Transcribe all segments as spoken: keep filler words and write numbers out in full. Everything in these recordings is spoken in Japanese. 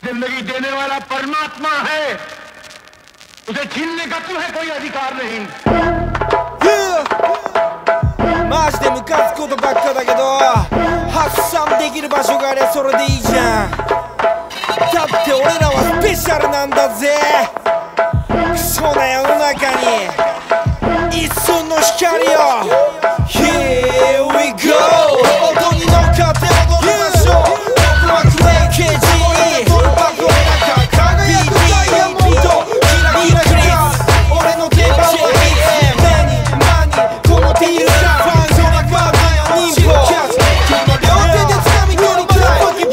जिंदगी देने वाला परमात्मा है, उसे छीनने का तुम्हें कोई अधिकार नहीं। マジでムカつくことばっかだけど、発散できる場所がありゃそれでいいじゃん。だって俺らはスペシャルなんだぜ。クソな世の中に一寸の光を。 Here we go。 音に乗っかって踊りましょう。僕はクレイ ケージー ドル箱の中輝くダイヤモンド。キラキラ光俺の定番はいつ目にマニこの手に浮かぶ空がない忍法。この両手で掴み取りたい。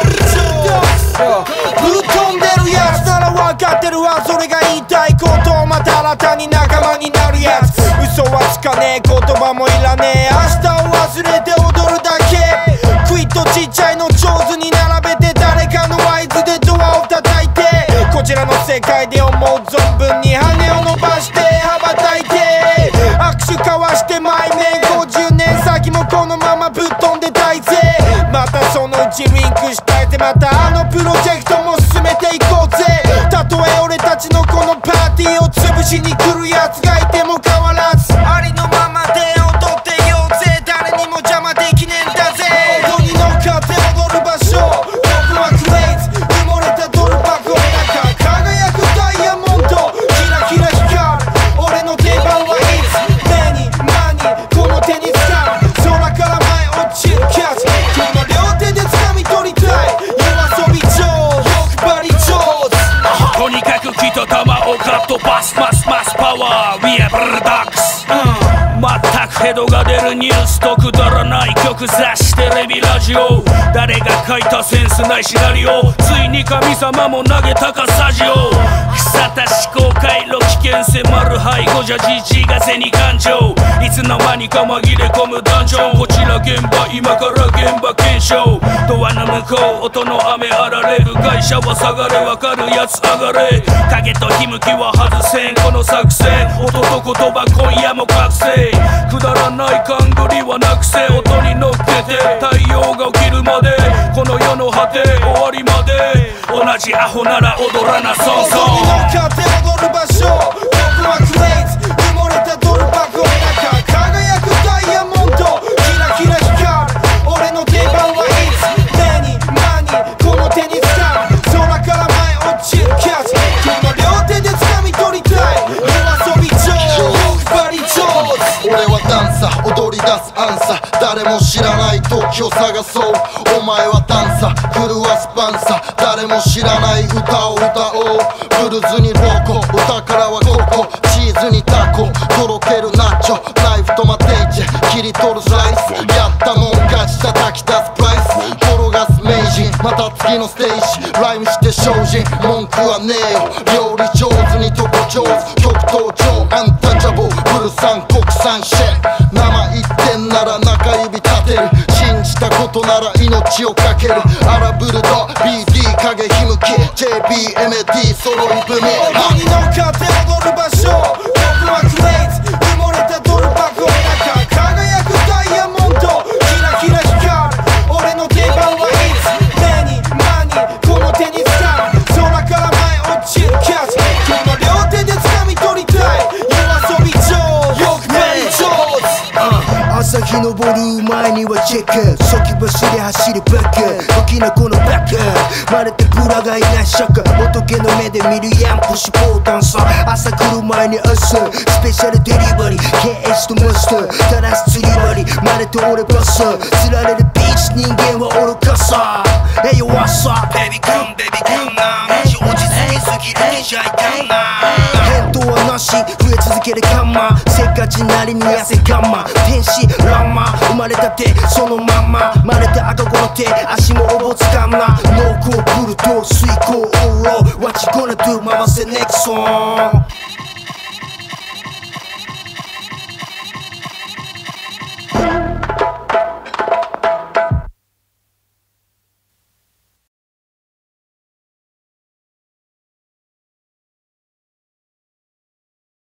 ぶっ飛んでるやつなら分かってるわ。それが言いたいことをまた新たに仲間になるやつ。嘘はつかねえ言葉もいらねえ。明日を忘れて踊るだけ。クイッとちっちゃいの上手に並べて誰かの合図でドアを叩いて。こちらの世界で思う存分に羽を伸ばして羽ばたいて。握手交わして前面ごじゅうねん先もこのままぶっ飛んでたいぜ。またそのうちリンクしたいぜ。またあのプロジェクトも進めていこうぜ。たとえ俺たちのこのパーティーを潰しに来るやつがいても変わらずありのままで踊ってようぜ。誰にも邪魔できねえんだぜ。音に乗っかって踊る場所。僕はクレイズ埋もれたドル箱の中輝くダイヤモンド。キラキラ光る俺の定番はいつ目にマニこの手に掴む空から前落ちるキャッチ。この両手で掴み取りたい。夜遊び上手欲張り上手。 とにかく一玉をかっ飛ばすますますパワー We are Bulldogs、うん、全くヘドが出るニュースとくだらない曲雑誌テレビラジオ。誰が書いたセンスないシナリオ。ついに神様も投げたかサジオ。草田思考回路危険迫る背後じゃじじが背に感情。いつの間にか紛れ込むダンジョン。こちら現場今から現場検証。ドアの向こう音の雨あられる。会社は下がれわかるやつ上がれ。影とひむきは外せんこの作戦。音と言葉今夜も覚醒。くだらない勘繰りはなくせ。音に乗っけて太陽が起きるまで。この世の果て終わりまで。同じアホなら踊らなソンソン。音に乗っかって踊る場所。僕はクレイズ埋もれたドル箱の中輝くダイヤモンド。キラキラ光る俺の定番はいつ目にマニこの手に掴む空から前落ちるキャッチ。この両手で掴み取りたい。夜遊び上手欲張り上手。 俺はダンサー踊り出すアンサー。誰も知らない時を探そう。お前はダンサー狂わすパンサー。誰も知らない歌を歌おう。ブルーズにロコお宝はココ。チーズにタコとろけるナッチョ。ナイフとマテージ切り取るスライス。やったもん勝ち叩き出すプライス。転がす名人また次のステージ。ライムして精進文句はねえよ。料理上手にとこ上手極東上アンタッチャブルブル産国産シェ生言ってんなら中指立てる。信じたことなら命をかける。荒ブルド ビーディー 影ひむき ジェービーエムディー 揃い踏み。 音に乗っかって踊る場所。僕はクレイズ埋もれたドル箱の中輝くダイヤモンド。キラキラ光る俺の定番はいつ目にマニこの手に掴む空から前落ちるキャッチ。この両手で掴み取りたい。夜遊び上手欲張り上手。 朝日昇る前にはチェック。先走り走りバック時のこのバックまるでブラがいないシャカ。仏の目で見るやんプッシュポーダンサー。朝来る前に朝スペシャルデリバリー ケーエス とマスター垂らす釣り針まるで俺バッサー。釣られるビーチ人間は愚かさ。Hey yo what's up baby come baby come now。マジ落ち着きすぎるデジャイタンな。返答はなし増え続けるカンマ。せっかちなりに痩せガンマ天使ランマ生まれたてそのまんま。まるで赤子の手足もおぼつかんな。濃厚ブルと水耕オーロー What you gonna do 回せネクソン。